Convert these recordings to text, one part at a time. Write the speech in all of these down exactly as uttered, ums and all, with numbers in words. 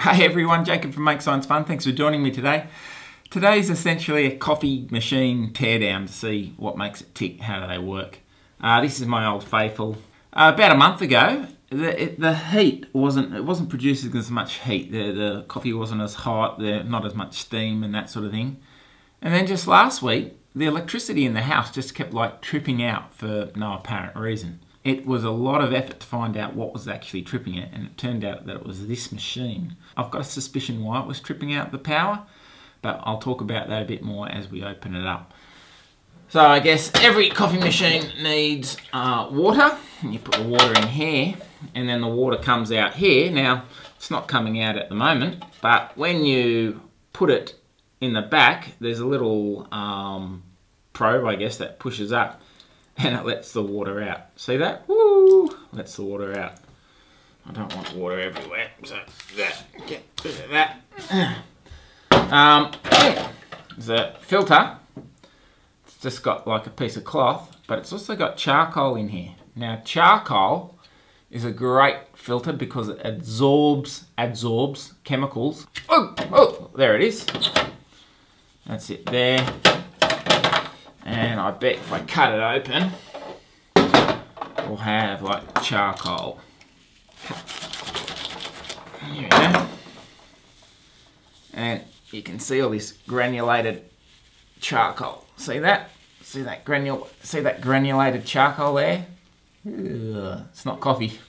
Hey everyone, Jacob from Make Science Fun. Thanks for joining me today. Today's essentially a coffee machine teardown to see what makes it tick, how do they work. Uh, this is my old faithful. Uh, about a month ago, the, it, the heat wasn't, it wasn't producing as much heat. The, the coffee wasn't as hot, the, not as much steam and that sort of thing. And then just last week, the electricity in the house just kept like tripping out for no apparent reason. It was a lot of effort to find out what was actually tripping it, and it turned out that it was this machine. I've got a suspicion why it was tripping out the power, but I'll talk about that a bit more as we open it up. So I guess every coffee machine needs uh, water. You put the water in here, and then the water comes out here. Now, it's not coming out at the moment, but when you put it in the back, there's a little um, probe, I guess, that pushes up, and it lets the water out. See that? Woo! Lets the water out. I don't want water everywhere, so that, get rid of that. Um, there's a filter. It's just got like a piece of cloth, but it's also got charcoal in here. Now, charcoal is a great filter because it absorbs, absorbs chemicals. Oh, oh, there it is. That's it there. And I bet if I cut it open, we'll have like charcoal. Here we go. And you can see all this granulated charcoal. See that? See that granule? See that granulated charcoal there? Ugh, it's not coffee.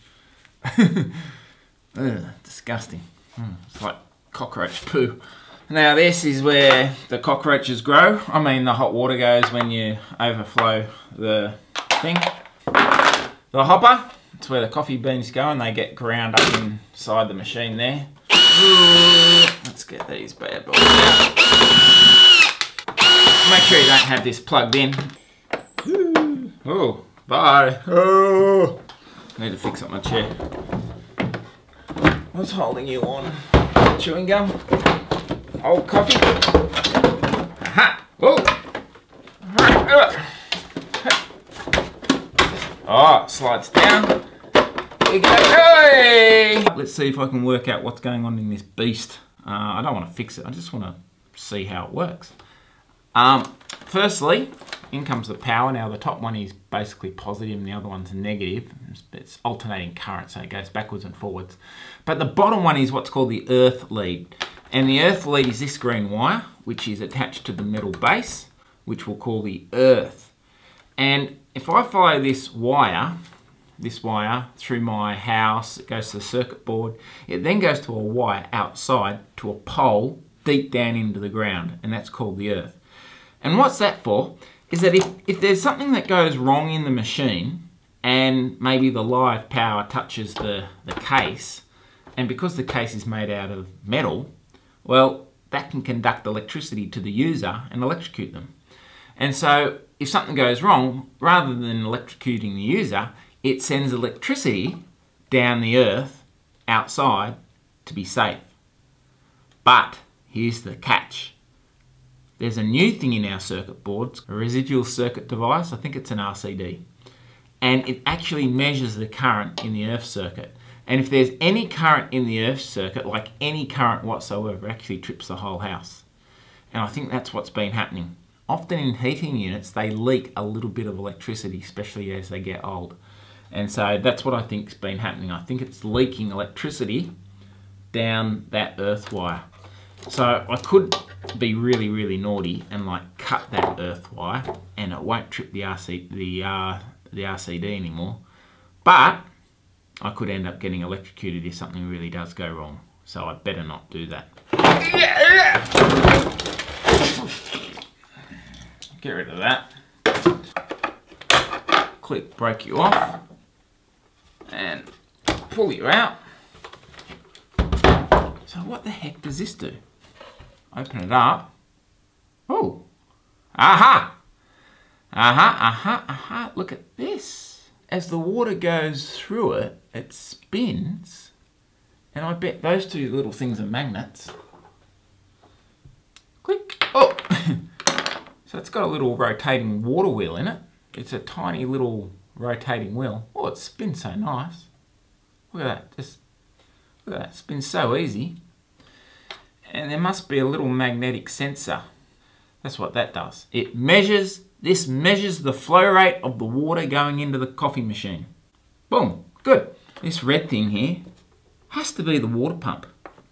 Ugh, disgusting. Mm, it's like cockroach poo. Now this is where the cockroaches grow. I mean the hot water goes when you overflow the thing. The hopper, it's where the coffee beans go and they get ground up inside the machine there. Let's get these bad boys out. Make sure you don't have this plugged in. Oh, bye. Oh, need to fix up my chair. What's holding you on? Chewing gum? Old coffee. Aha! Whoa! Oh, it slides down. There we go. Hey! Let's see if I can work out what's going on in this beast. Uh, I don't want to fix it. I just want to see how it works. Um, firstly, in comes the power. Now the top one is basically positive and the other one's negative. It's alternating current, so it goes backwards and forwards. But the bottom one is what's called the earth lead. And the earth lead is this green wire, which is attached to the metal base, which we'll call the earth. And if I follow this wire, this wire through my house, it goes to the circuit board, it then goes to a wire outside to a pole deep down into the ground, and that's called the earth. And what's that for? Is that if, if there's something that goes wrong in the machine, and maybe the live power touches the, the case, and because the case is made out of metal, well, that can conduct electricity to the user and electrocute them. And so if something goes wrong, rather than electrocuting the user, it sends electricity down the earth outside to be safe. But here's the catch. There's a new thing in our circuit boards, a residual circuit device. I think it's an R C D. And it actually measures the current in the earth circuit. And if there's any current in the earth circuit, like any current whatsoever, it actually trips the whole house. And I think that's what's been happening. Often in heating units, they leak a little bit of electricity, especially as they get old. And so that's what I think's been happening. I think it's leaking electricity down that earth wire. So I could be really, really naughty and like cut that earth wire, and it won't trip the R C, the, uh, the R C D anymore. But I could end up getting electrocuted if something really does go wrong. So I better not do that. Get rid of that. Click, break you off. And pull you out. So what the heck does this do? Open it up. Oh. Aha! Aha, aha, aha. Look at this. As the water goes through it, it spins, and I bet those two little things are magnets. Click. Oh! So it's got a little rotating water wheel in it. It's a tiny little rotating wheel. Oh, it spins so nice. Look at that. Just look at that. It spins so easy. and there must be a little magnetic sensor. That's what that does. It measures, this measures the flow rate of the water going into the coffee machine. Boom, good. This red thing here has to be the water pump.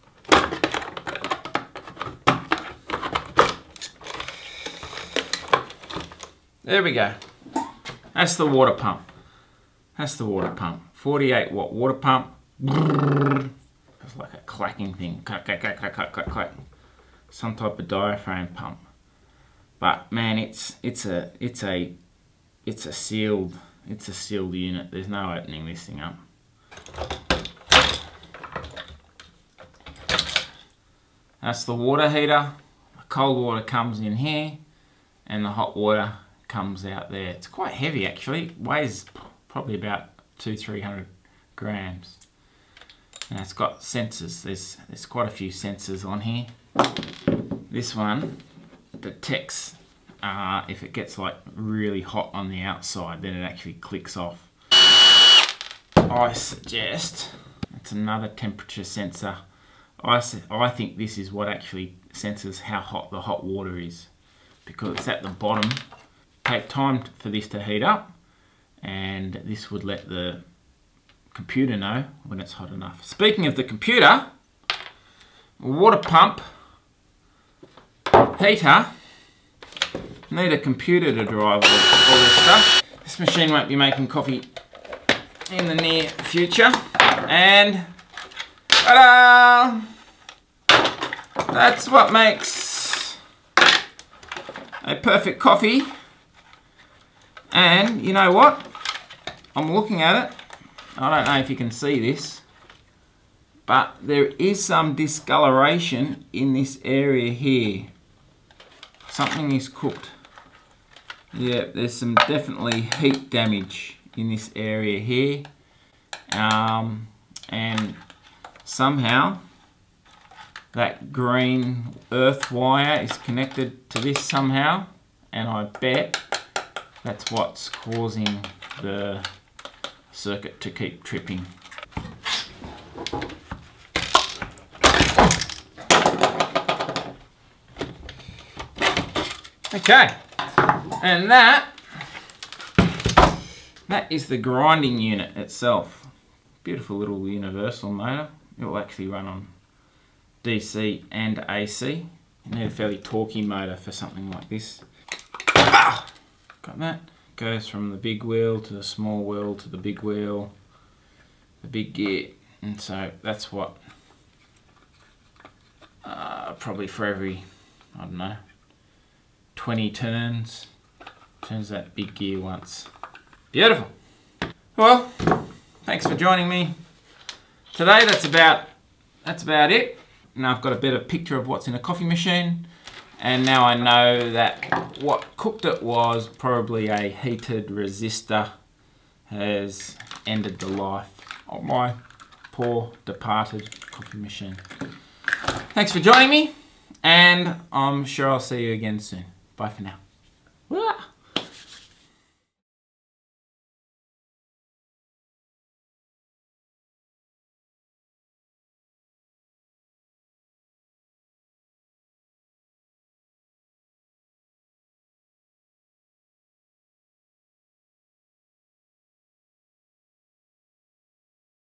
There we go. That's the water pump. That's the water pump. forty-eight watt water pump. It's like a clacking thing. Clack, clack, clack, clack, clack, clack, clack. Some type of diaphragm pump. But man, it's it's a it's a it's a sealed it's a sealed unit. There's no opening this thing up. That's the water heater. The cold water comes in here, and the hot water comes out there. It's quite heavy actually. It weighs probably about two three hundred grams. And it's got sensors. There's there's quite a few sensors on here. This one detects uh, if it gets like really hot on the outside, then it actually clicks off. I suggest it's another temperature sensor. I I think this is what actually senses how hot the hot water is, because it's at the bottom. Take time for this to heat up, and this would let the computer know when it's hot enough. Speaking of the computer, water pump, heater, need a computer to drive all, all this stuff. This machine won't be making coffee in the near future, and ta-da! That's what makes a perfect coffee. And you know what? I'm looking at it. I don't know if you can see this, but there is some discoloration in this area here. Something is cooked. Yeah, there's some definitely heat damage in this area here. Um, and somehow that green earth wire is connected to this somehow, and I bet that's what's causing the circuit to keep tripping. Okay, and that that is the grinding unit itself. Beautiful little universal motor. It will actually run on D C and A C. You need a fairly torquey motor for something like this. Ah! Got that? Goes from the big wheel to the small wheel to the big wheel, the big gear, and so that's what uh, probably for every, I don't know, twenty turns, turns that big gear once. Beautiful. Well, thanks for joining me today. That's about that's about it. Now I've got a better picture of what's in a coffee machine, and now I know that what cooked it was probably a heated resistor has ended the life of my poor departed coffee machine. Thanks for joining me, and I'm sure I'll see you again soon. Bye for now.